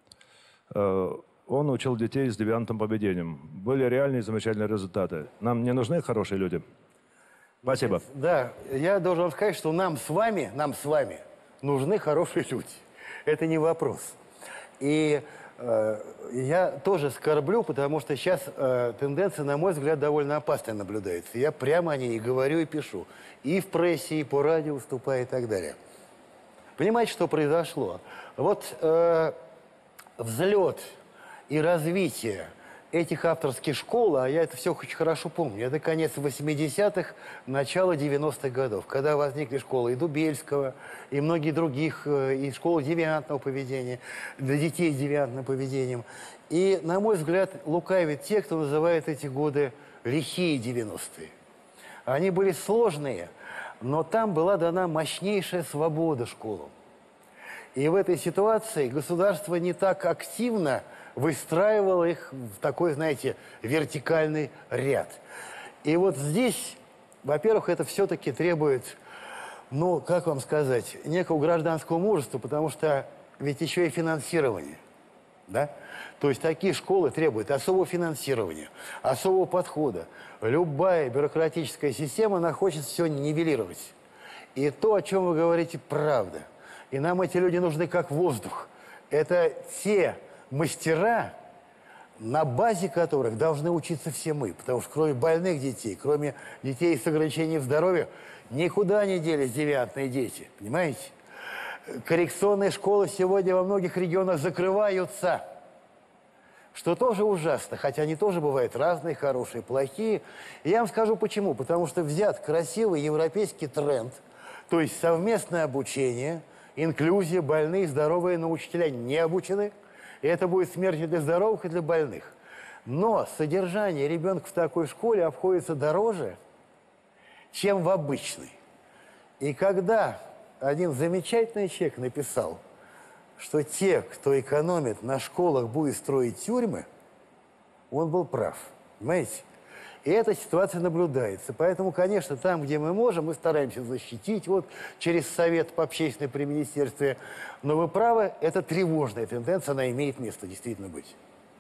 Он учил детей с 9-м поведением. Были реальные замечательные результаты. Нам не нужны хорошие люди? Спасибо. Да, я должен вам сказать, что нам с вами нужны хорошие люди. Это не вопрос. И я тоже скорблю, потому что сейчас тенденция, на мой взгляд, довольно опасная наблюдается. Я прямо о ней и говорю, и пишу. И в прессе, и по радио выступаю, и так далее. Понимаете, что произошло? Вот взлет и развитие этих авторских школ, а я это все очень хорошо помню, это конец 80-х, начало 90-х годов, когда возникли школы и Дубельского, и многие других, и школы девиантного поведения, для детей с девиантным поведением. И, на мой взгляд, лукавят те, кто называет эти годы лихие 90-е. Они были сложные, но там была дана мощнейшая свобода школам. И в этой ситуации государство не так активно выстраивало их в такой, знаете, вертикальный ряд. И вот здесь, во-первых, это все-таки требует, ну, как вам сказать, некого гражданского мужества, потому что ведь еще и финансирование, да? То есть такие школы требуют особого финансирования, особого подхода. Любая бюрократическая система, она хочет все нивелировать. И то, о чем вы говорите, правда. И нам эти люди нужны как воздух. Это те мастера, на базе которых должны учиться все мы. Потому что кроме больных детей, кроме детей с ограничением здоровья, никуда не делись девиантные дети. Понимаете? Коррекционные школы сегодня во многих регионах закрываются. Что тоже ужасно, хотя они тоже бывают разные, хорошие, плохие. И я вам скажу почему. Потому что взят красивый европейский тренд, то есть совместное обучение, инклюзия, больные, здоровые, но учителя не обучены. И это будет смерть и для здоровых, и для больных. Но содержание ребенка в такой школе обходится дороже, чем в обычной. И когда один замечательный человек написал, что те, кто экономит на школах, будет строить тюрьмы, он был прав. Понимаете? И эта ситуация наблюдается. Поэтому, конечно, там, где мы можем, мы стараемся защитить вот через Совет по общественной при министерстве. Но вы правы, это тревожная тенденция, она имеет место действительно быть.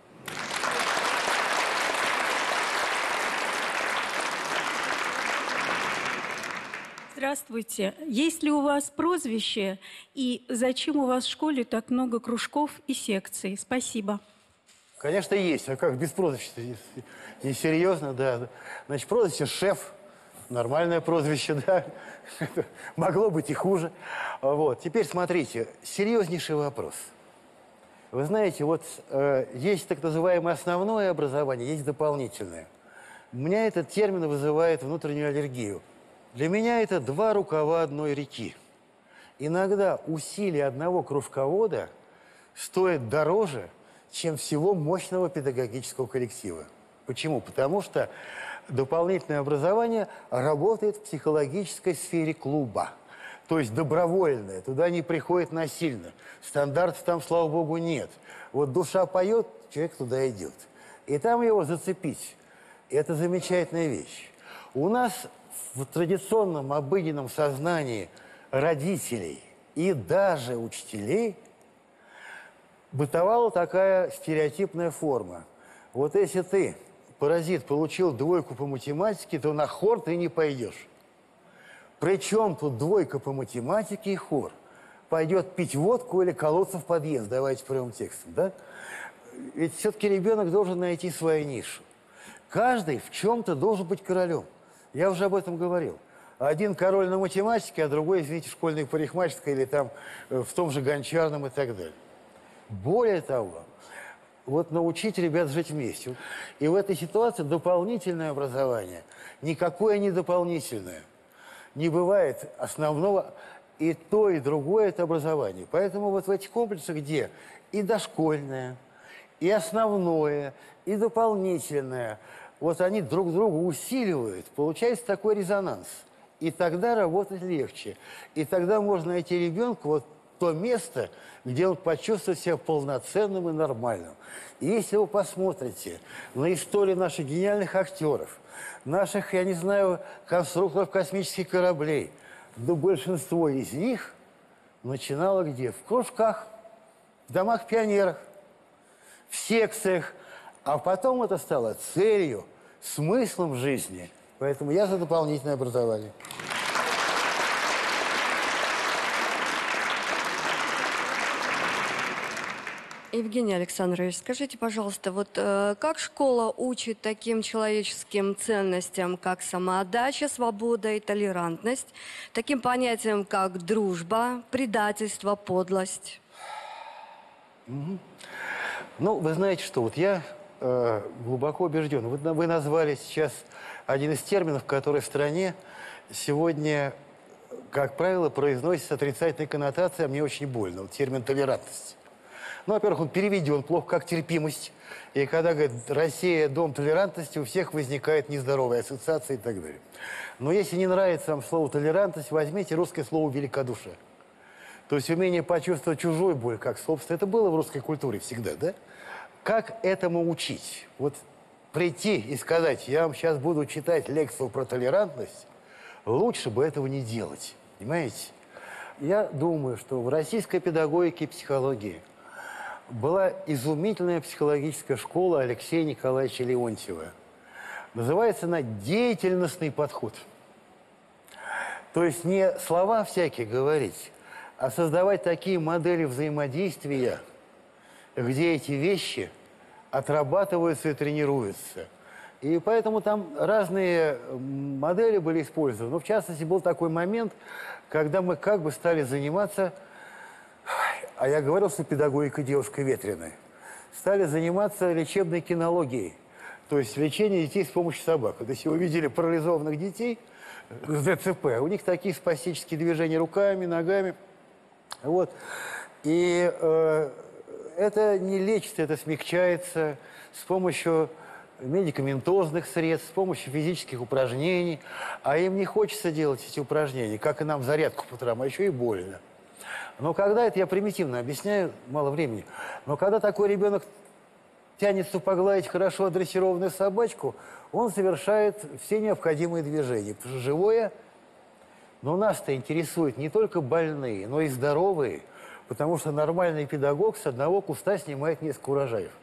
Здравствуйте. Есть ли у вас прозвище и зачем у вас в школе так много кружков и секций? Спасибо. Конечно, есть. А как без прозвища? Несерьезно, да. Значит, прозвище «Шеф». Нормальное прозвище, да. Могло быть и хуже. Вот. Теперь смотрите, серьезнейший вопрос. Вы знаете, вот есть так называемое основное образование, есть дополнительное. У меня этот термин вызывает внутреннюю аллергию. Для меня это два рукава одной реки. Иногда усилия одного кружковода стоят дороже, чем всего мощного педагогического коллектива. Почему? Потому что дополнительное образование работает в психологической сфере клуба. То есть добровольное, туда не приходит насильно. Стандартов там, слава богу, нет. Вот душа поет, человек туда идет. И там его зацепить – это замечательная вещь. У нас в традиционном обыденном сознании родителей и даже учителей бытовала такая стереотипная форма. Вот если ты, паразит, получил двойку по математике, то на хор ты не пойдешь. Причем тут двойка по математике и хор? Пойдет пить водку или колоться в подъезд, давайте прямым текстом, да? Ведь все-таки ребенок должен найти свою нишу. Каждый в чем-то должен быть королем. Я уже об этом говорил. Один король на математике, а другой, извините, школьная парикмахерская или там в том же гончарном и так далее. Более того, вот научить ребят жить вместе. И в этой ситуации дополнительное образование, никакое не дополнительное. Не бывает основного, и то, и другое – это образование. Поэтому вот в этих комплексах, где и дошкольное, и основное, и дополнительное, вот они друг друга усиливают, получается такой резонанс. И тогда работать легче. И тогда можно найти ребенку вот то место, где он почувствует себя полноценным и нормальным. И если вы посмотрите на историю наших гениальных актеров, наших, я не знаю, конструкторов космических кораблей, да большинство из них начинало где? В кружках, в домах пионеров, в секциях. А потом это стало целью, смыслом жизни. Поэтому я за дополнительное образование. Евгений Александрович, скажите, пожалуйста, вот как школа учит таким человеческим ценностям, как самоотдача, свобода и толерантность, таким понятиям, как дружба, предательство, подлость? Ну, вы знаете что, вот я глубоко убежден. Вы назвали сейчас один из терминов, который в стране сегодня, как правило, произносится с отрицательной коннотацией, а мне очень больно. Вот термин «толерантность». Ну, во-первых, он переведен плохо, как терпимость. И когда говорят «Россия – дом толерантности», у всех возникает нездоровая ассоциация и так далее. Но если не нравится вам слово «толерантность», возьмите русское слово «великодушие». То есть умение почувствовать чужую боль, как собственно. Это было в русской культуре всегда, да? Как этому учить? Вот прийти и сказать, я вам сейчас буду читать лекцию про толерантность, лучше бы этого не делать, понимаете? Я думаю, что в российской педагогике и психологии была изумительная психологическая школа Алексея Николаевича Леонтьева. Называется она «Деятельностный подход». То есть не слова всякие говорить, а создавать такие модели взаимодействия, где эти вещи отрабатываются и тренируются. И поэтому там разные модели были использованы. Но в частности был такой момент, когда мы как бы стали заниматься, а я говорил, что педагогика девушка ветреная, стали заниматься лечебной кинологией. То есть лечение детей с помощью собак. Вот если вы видели парализованных детей с ДЦП, у них такие спастические движения руками, ногами. Вот. И это не лечится, это смягчается с помощью медикаментозных средств, с помощью физических упражнений. А им не хочется делать эти упражнения, как и нам зарядку по утрам, а еще и больно. Но когда, это я примитивно объясняю, мало времени, но когда такой ребенок тянется погладить хорошо дрессированную собачку, он совершает все необходимые движения. Потому что живое, но нас-то интересуют не только больные, но и здоровые, потому что нормальный педагог с одного куста снимает несколько урожаев.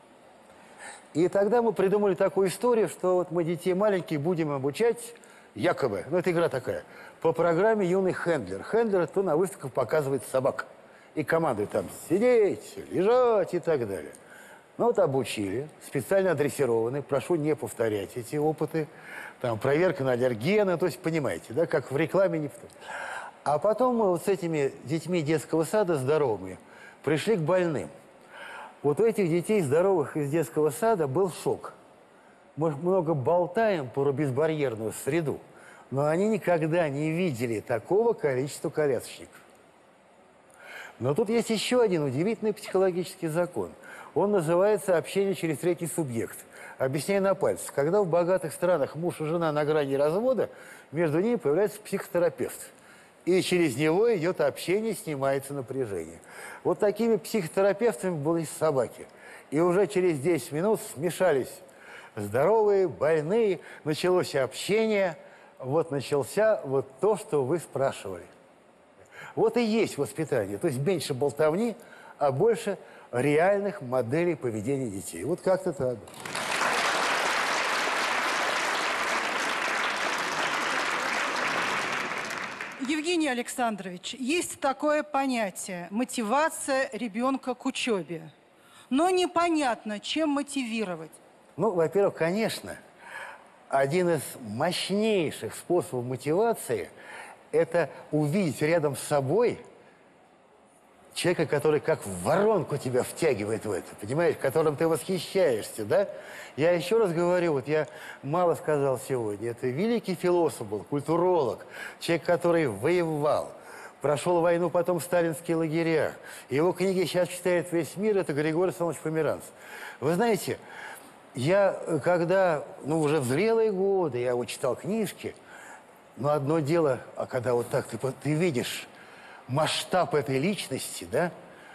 И тогда мы придумали такую историю, что вот мы детей маленьких будем обучать, якобы, ну это игра такая, по программе «Юный хендлер». Хендлер – это кто на выставках показывает собак и командует там сидеть, лежать и так далее. Ну вот обучили, специально адресированные, прошу не повторять эти опыты, там проверка на аллергены, то есть понимаете, да, как в рекламе не повторять. А потом мы вот с этими детьми детского сада здоровыми пришли к больным. Вот у этих детей здоровых из детского сада был шок. Мы много болтаем про безбарьерную среду, но они никогда не видели такого количества колясочников. Но тут есть еще один удивительный психологический закон. Он называется «общение через третий субъект». Объясняю на пальцах. Когда в богатых странах муж и жена на грани развода, между ними появляется психотерапевт. И через него идет общение, снимается напряжение. Вот такими психотерапевтами были собаки. И уже через 10 минут смешались здоровые, больные, началось общение. Вот начался вот то, что вы спрашивали. Вот и есть воспитание. То есть меньше болтовни, а больше реальных моделей поведения детей. Вот как-то так. Евгений Александрович, есть такое понятие – мотивация ребенка к учебе. Но непонятно, чем мотивировать. Ну, во-первых, конечно, один из мощнейших способов мотивации – это увидеть рядом с собой человека, который как в воронку тебя втягивает в это, понимаешь, которым ты восхищаешься, да? Я еще раз говорю, вот я мало сказал сегодня, это великий философ был, культуролог, человек, который воевал, прошел войну, потом сталинские лагеря. Его книги сейчас читает весь мир, это Григорий Александрович Померанцев. Вы знаете, я когда, ну, уже в зрелые годы, я вот читал книжки, но одно дело, а когда вот так ты видишь масштаб этой личности, да,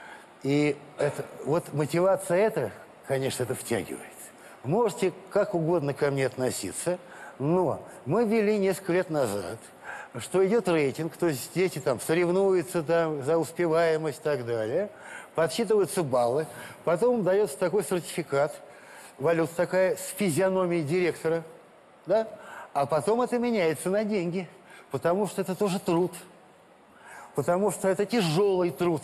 и это, вот мотивация эта, конечно, это втягивает. Можете как угодно ко мне относиться, но мы ввели несколько лет назад, что идет рейтинг, то есть дети там соревнуются там, за успеваемость и так далее, подсчитываются баллы, потом дается такой сертификат, валюта такая с физиономией директора, да, а потом это меняется на деньги, потому что это тоже труд. Потому что это тяжелый труд.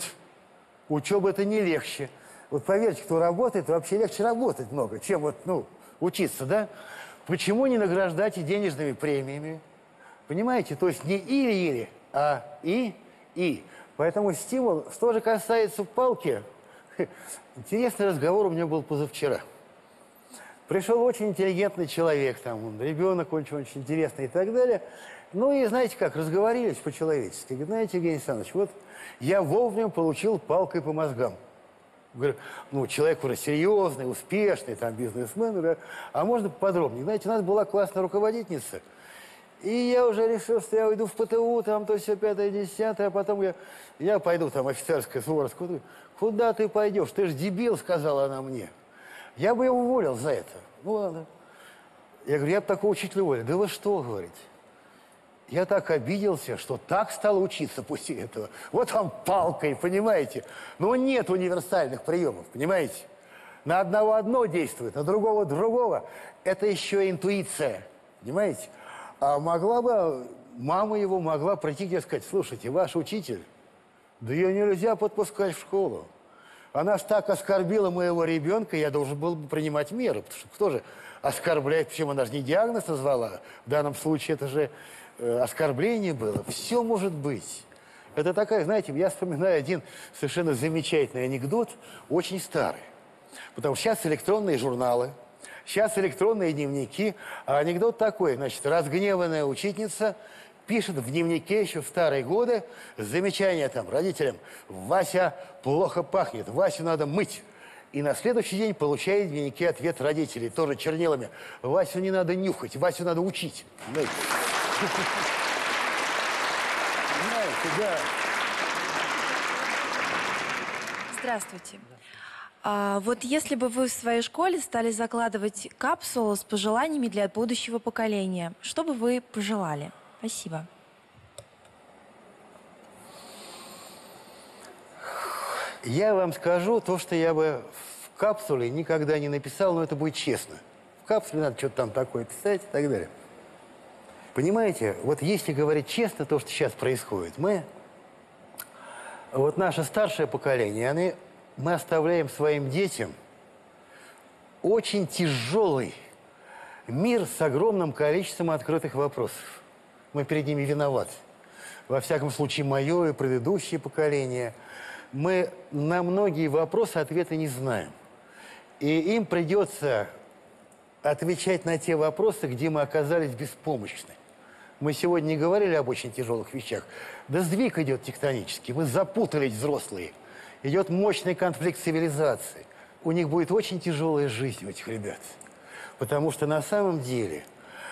Учеба это не легче. Вот поверьте, кто работает, вообще легче работать много, чем вот, ну, учиться, да? Почему не награждать и денежными премиями? Понимаете? То есть не или-или, а и. Поэтому стимул. Что же касается палки, интересный разговор у меня был позавчера. Пришел очень интеллигентный человек, там, ребенок очень интересный и так далее. Ну и знаете как, разговорились по-человечески. Говорит, знаете, Евгений Александрович, вот я вовремя получил палкой по мозгам. Говорю, ну, человек уже серьезный, успешный, там, бизнесмен. Говорю, а можно поподробнее? Знаете, у нас была классная руководительница, и я уже решил, что я уйду в ПТУ, там, то все 5-10, а потом я пойду, там, офицерская, суворовская. Куда ты пойдешь? Ты же дебил, сказала она мне. Я бы ее уволил за это. Ну, ладно. Я говорю, я бы такого учителя уволил. Да вы что, говорите? Я так обиделся, что так стал учиться после этого. Вот вам палкой, понимаете? Но нет универсальных приемов, понимаете? На одного одно действует, на другого другого. Это еще интуиция, понимаете? А могла бы, мама его могла прийти и сказать, слушайте, ваш учитель, да ее нельзя подпускать в школу. Она ж так оскорбила моего ребенка, я должен был бы принимать меры. Потому что кто же оскорбляет, причем она же не диагноз назвала. В данном случае это же оскорбление было. Все может быть. Это такая, знаете, я вспоминаю один совершенно замечательный анекдот, очень старый. Потому что сейчас электронные журналы, сейчас электронные дневники. А анекдот такой, значит, разгневанная учительница пишет в дневнике еще в старые годы замечание там родителям: «Вася плохо пахнет, Васю надо мыть». И на следующий день получает в дневнике ответ родителей, тоже чернилами: «Васю не надо нюхать, Васю надо учить». Знаете, да. Здравствуйте. Вот если бы вы в своей школе стали закладывать капсулу с пожеланиями для будущего поколения, что бы вы пожелали? Спасибо. Я вам скажу то, что я бы в капсуле никогда не написал, но это будет честно. В капсуле надо что-то там такое писать и так далее. Понимаете, вот если говорить честно, то, что сейчас происходит, вот наше старшее поколение, мы оставляем своим детям очень тяжелый мир с огромным количеством открытых вопросов. Мы перед ними виноваты. Во всяком случае, мое и предыдущее поколение. Мы на многие вопросы ответа не знаем. И им придется отвечать на те вопросы, где мы оказались беспомощны. Мы сегодня не говорили об очень тяжелых вещах. Да сдвиг идет тектонический. Мы запутались, взрослые. Идет мощный конфликт цивилизаций. У них будет очень тяжелая жизнь, у этих ребят. Потому что на самом деле,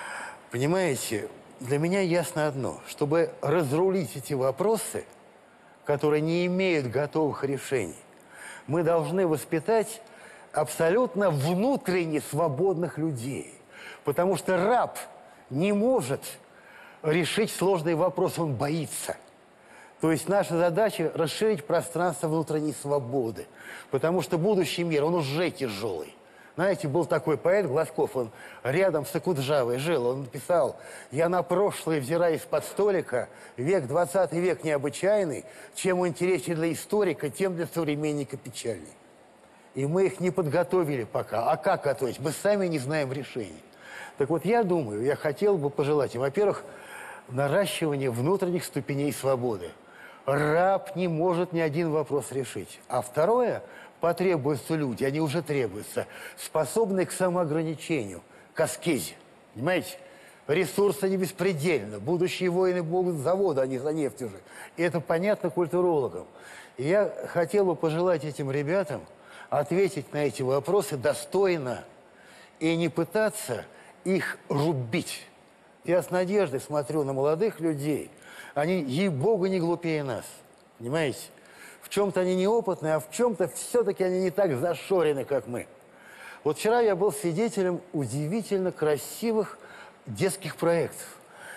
понимаете, для меня ясно одно. Чтобы разрулить эти вопросы, которые не имеют готовых решений, мы должны воспитать абсолютно внутренне свободных людей. Потому что раб не может решить сложный вопрос, он боится. То есть наша задача – расширить пространство внутренней свободы. Потому что будущий мир, он уже тяжелый. Знаете, был такой поэт Глазков, он рядом с Акуджавой жил. Он написал: «Я на прошлое взираю из-под столика, век 20 век необычайный, чем он интереснее для историка, тем для современника печальней». И мы их не подготовили пока. А как готовить? Мы сами не знаем решений. Так вот, я думаю, я хотел бы пожелать им, во-первых, наращивание внутренних ступеней свободы. Раб не может ни один вопрос решить. А второе, потребуются люди, они уже требуются, способные к самоограничению, к аскезе. Понимаете? Ресурсы не беспредельны. Будущие воины будут завода, а не за нефть уже. И это понятно культурологам. И я хотел бы пожелать этим ребятам ответить на эти вопросы достойно и не пытаться их рубить. Я с надеждой смотрю на молодых людей. Они, ей-богу, не глупее нас. Понимаете? В чем-то они неопытные, а в чем-то все-таки они не так зашорены, как мы. Вот вчера я был свидетелем удивительно красивых детских проектов.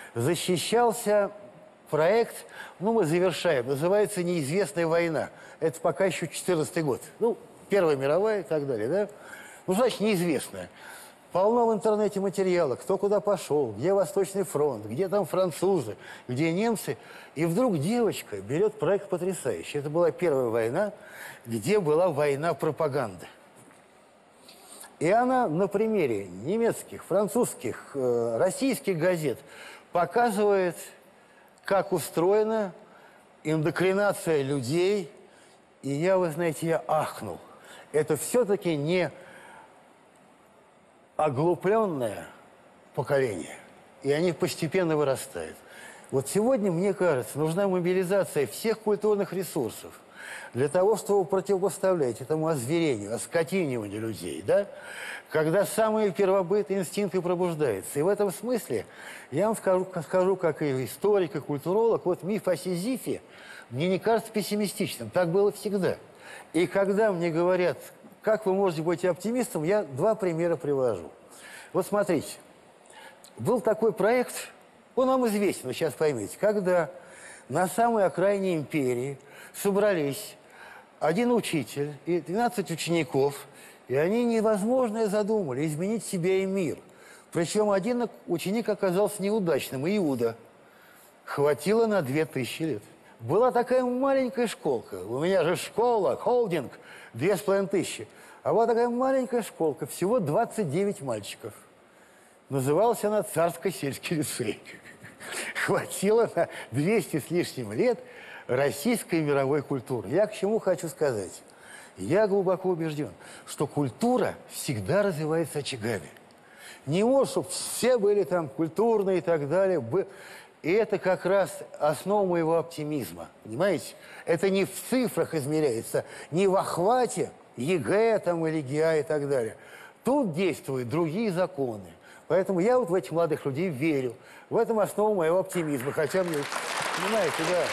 Защищался проект, мы завершаем, называется «Неизвестная война». Это пока еще 14-й год. Первая мировая и так далее, да? Значит, неизвестная. Полно в интернете материала, кто куда пошел, где Восточный фронт, где там французы, где немцы. И вдруг девочка берет проект потрясающий. Это была первая война, где была война пропаганды. И она на примере немецких, французских, российских газет показывает, как устроена индокринация людей. И я, вы знаете, я ахнул. Это все-таки не оглупленное поколение. И они постепенно вырастают. Вот сегодня, мне кажется, нужна мобилизация всех культурных ресурсов для того, чтобы противопоставлять этому озверению, оскотиниванию людей, да? Когда самые первобытные инстинкты пробуждаются. И в этом смысле я вам скажу, как и историк, и культуролог, вот миф о Сизифе мне не кажется пессимистичным. Так было всегда. И когда мне говорят, как вы можете быть оптимистом, я два примера привожу. Вот смотрите, был такой проект, он вам известен, вы сейчас поймете, когда на самой окраине империи собрались один учитель и 12 учеников, и они невозможное задумали – изменить себя и мир. Причем один ученик оказался неудачным, Иуда. Хватило на 2000 лет. Была такая маленькая школка. У меня же школа, холдинг, 2500. А была такая маленькая школка, всего 29 мальчиков. Называлась она Царско-сельский лицей. Хватило на 200 с лишним лет российской и мировой культуры. Я к чему хочу сказать? Я глубоко убежден, что культура всегда развивается очагами. Не может, чтобы все были там культурные и так далее. И это как раз основа моего оптимизма. Понимаете? Это не в цифрах измеряется, не в охвате ЕГЭ там, или ГИА и так далее. Тут действуют другие законы. Поэтому я вот в этих молодых людей верю. В этом основа моего оптимизма. Хотя мне, понимаете, да.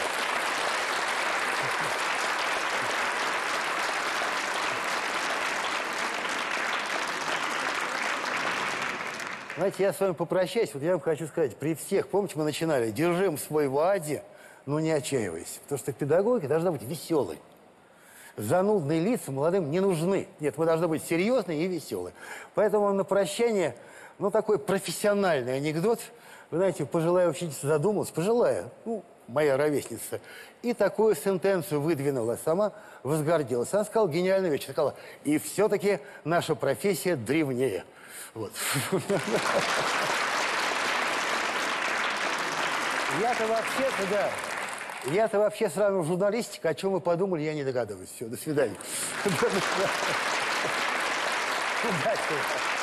Знаете, я с вами попрощаюсь. Вот я вам хочу сказать, при всех, помните, мы начинали, держим свой в аде, но не отчаивайся. Потому что педагогика должна быть веселой. Занудные лица молодым не нужны. Нет, мы должны быть серьезные и веселые. Поэтому на прощание, ну, такой профессиональный анекдот. Вы знаете, пожилая учительница задумалась, пожилая, ну, моя ровесница, и такую сентенцию выдвинула, сама возгордилась. Она сказала гениальную вещь, сказала, и все-таки наша профессия древнее. Вот. Я-то вообще сравнивал журналистику, о чем вы подумали, я не догадываюсь. Все, до свидания. Удачи.